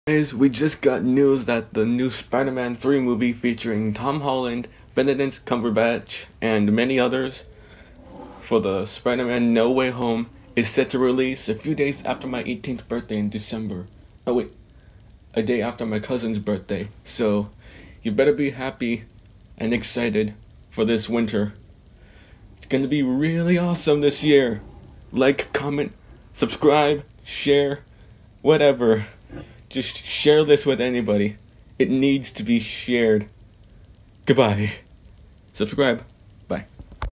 Guys, we just got news that the new Spider-Man 3 movie featuring Tom Holland, Benedict Cumberbatch, and many others for the Spider-Man No Way Home is set to release a few days after my 18th birthday in December. Oh wait, a day after my cousin's birthday. So, you better be happy and excited for this winter. It's gonna be really awesome this year. Like, comment, subscribe, share, whatever. Just share this with anybody. It needs to be shared. Goodbye. Subscribe.